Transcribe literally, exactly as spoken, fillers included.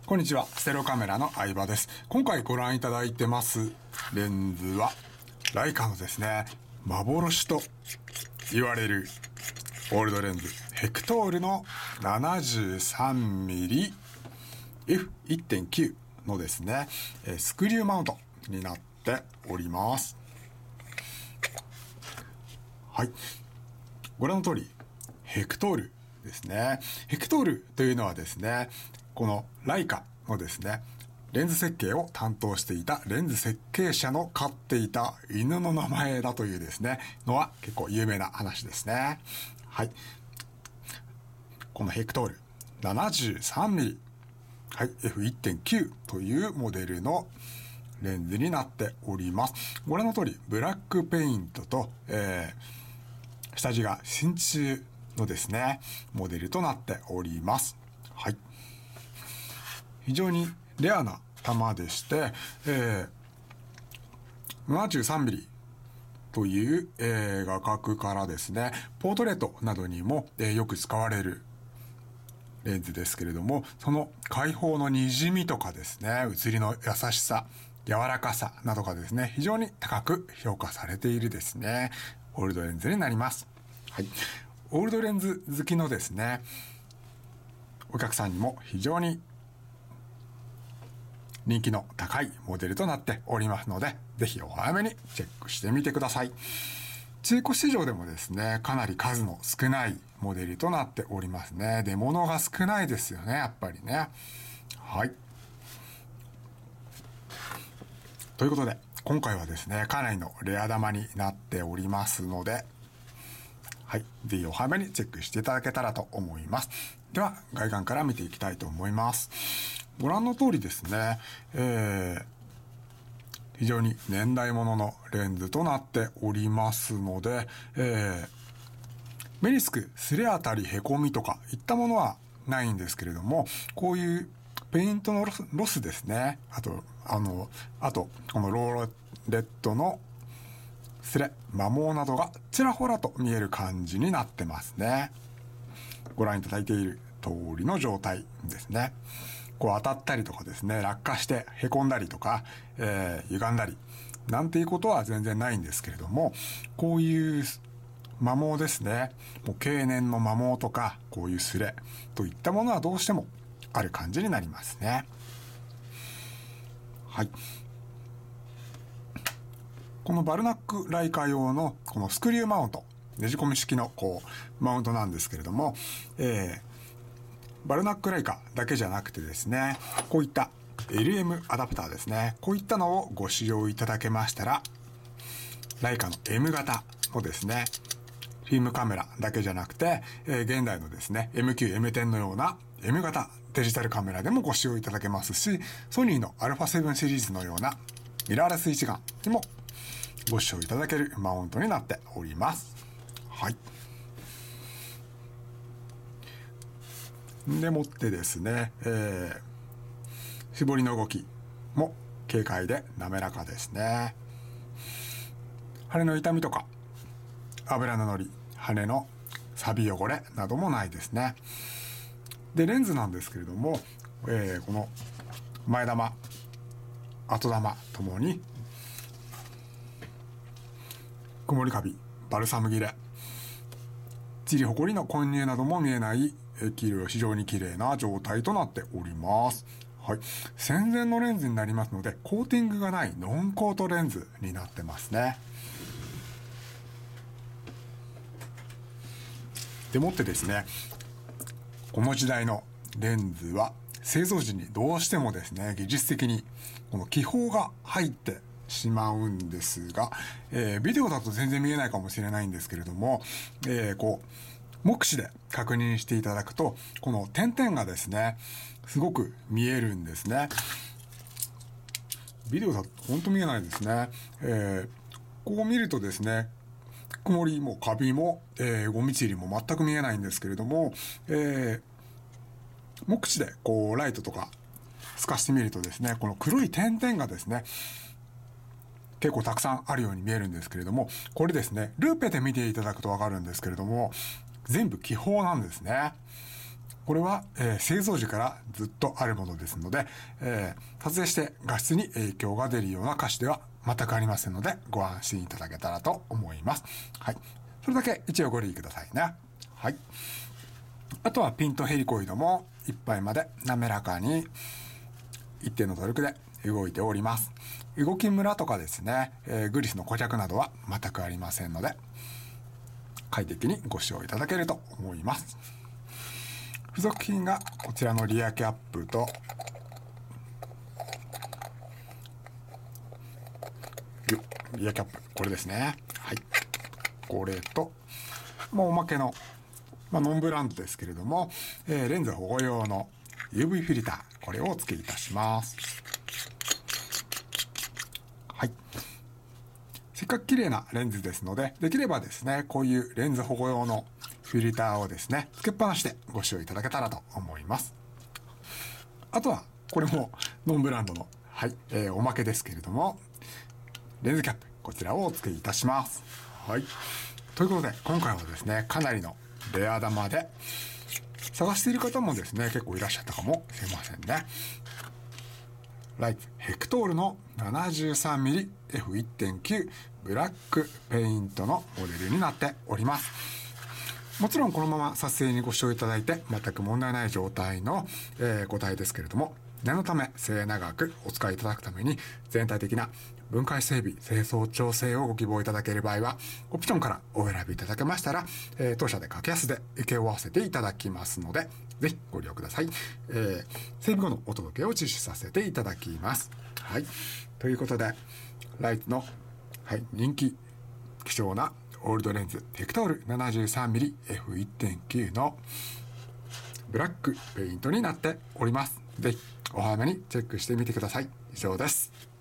こんにちは、ステレオカメラの相葉です。今回ご覧いただいてますレンズはライカのですね、幻と言われるオールドレンズヘクトールの ななじゅうさんミリエフいってんきゅう のですね、スクリューマウントになっております。はい、ご覧の通りヘクトールですね。ヘクトールというのはですね、このライカのですね、レンズ設計を担当していたレンズ設計者の飼っていた犬の名前だというですね、のは結構有名な話ですね。はい。このヘクトール ななじゅうさんミリ、はい、エフいってんきゅう というモデルのレンズになっております。ご覧の通り、ブラックペイントと、えー、下地が真鍮のですね、モデルとなっております。はい。非常にレアな玉でして、えー、ななじゅうさんミリという、えー、画角からですね、ポートレートなどにも、えー、よく使われるレンズですけれども、その開放のにじみとかですね、写りの優しさ、柔らかさなどがですね、非常に高く評価されているですね、オールドレンズになります。はい。オールドレンズ好きのですね、お客さんにも非常に人気の高いモデルとなっておりますので、ぜひお早めにチェックしてみてください。中古市場でもですね、かなり数の少ないモデルとなっておりますね。出物が少ないですよね、やっぱりね。はい。ということで、今回はですね、かなりのレア玉になっておりますので、はい。ぜひお早めにチェックしていただけたらと思います。では、外観から見ていきたいと思います。ご覧の通りですね、えー、非常に年代物のレンズとなっておりますので、えー、目につくすれ当たりへこみとかいったものはないんですけれども、こういうペイントのロス、ロスですね。あと、あの、あと、このローレットのすれ、摩耗などがちらほらと見える感じになってますね。ご覧いただいている通りの状態ですね。こう当たったりとかですね、落下して凹んだりとか、えー、歪んだりなんていうことは全然ないんですけれども、こういう摩耗ですね、もう経年の摩耗とかこういうすれといったものはどうしてもある感じになりますね。はい。このバルナックライカ用のこのスクリューマウント、ねじ込み式のこうマウントなんですけれども、えーバルナックライカだけじゃなくてですね、こういった エルエム アダプターですね、こういったのをご使用いただけましたら、ライカの エム 型のですね、フィルムカメラだけじゃなくて、えー、現代のですね、エムキュー、エムテン のような エム 型デジタルカメラでもご使用いただけますし、ソニーの アルファセブン シリーズのようなミラーレス一眼にもご使用いただけるマウントになっております。はい。でもってですね、えー、絞りの動きも軽快で滑らかですね。羽の痛みとか油ののり、羽の錆び汚れなどもないですね。で、レンズなんですけれども、えー、この前玉、後玉ともに曇りカビ、バルサム切れ、塵ほこりの混入なども見えない非常に綺麗な状態となっております。はい。戦前のレンズになりますので、コーティングがないノンコートレンズになってますね。でもってですね、この時代のレンズは製造時にどうしてもですね、技術的にこの気泡が入ってしまうんですが、えー、ビデオだと全然見えないかもしれないんですけれども、えー、こう、目視で確認していただくと、この点々がですね、すごく見えるんですね。ビデオだと本当見えないですね。えー、こう見るとですね、曇りもカビも、えー、ゴミチリも全く見えないんですけれども、えー、目視でこうライトとか透かしてみるとですね、この黒い点々がですね、結構たくさんあるように見えるんですけれども、これですね、ルーペで見ていただくとわかるんですけれども、全部気泡なんですね。 これは、えー、製造時からずっとあるものですので、えー、撮影して画質に影響が出るような歌詞では全くありませんので、ご安心いただけたらと思います。はい。それだけ一応ご留意くださいね。はい。あとはピンとヘリコイドもいっぱいまで滑らかに一定のトルクで動いております。動きムラとかですね、えー、グリスの固着などは全くありませんので、快適にご使用いただけると思います。付属品がこちらのリアキャップとリアキャップ、これですね。はい。これと、もうおまけの、まあ、ノンブランドですけれども、えー、レンズ保護用の ユーブイ フィルター、これをお付けいたします。はい。せっかく綺麗なレンズですので、できればですね、こういうレンズ保護用のフィルターをですね、つけっぱなしでご使用いただけたらと思います。あとは、これもノンブランドの、はい、えー、おまけですけれども、レンズキャップ、こちらをお付けいたします。はい。ということで、今回はですね、かなりのレア玉で、探している方もですね、結構いらっしゃったかもしれませんね。ライツヘクトールの ななじゅうさんミリエフいってんきゅう ブラックペイントのモデルになっております。もちろんこのまま撮影にご視聴いただいて全く問題ない状態の、えー、個体ですけれども、念のため末永くお使いいただくために全体的な分解整備、清掃調整をご希望いただける場合はオプションからお選びいただけましたら、えー、当社で格安で請け負わせていただきますので、ぜひご利用ください。えー、整備後のお届けを実施させていただきます。はい。ということで、ライツの、はい、人気希少なオールドレンズヘクトール ななじゅうさんミリエフいってんきゅう のブラックペイントになっております。ぜひお早めにチェックしてみてください。以上です。